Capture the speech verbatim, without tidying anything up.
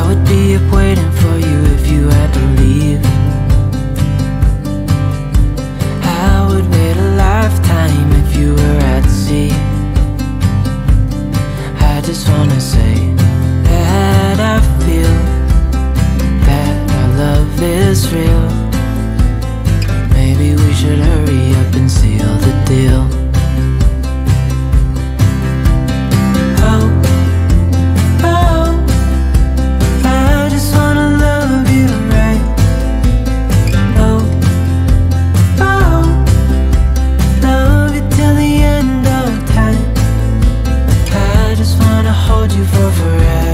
would be up waiting for you if you had to leave. I would wait a lifetime if you were at sea. I just wanna say that I feel that our love is real. Maybe we should hurry up and seal the deal. Oh, oh, I just wanna love you right. Oh, oh, love you till the end of time. I just wanna hold you for forever.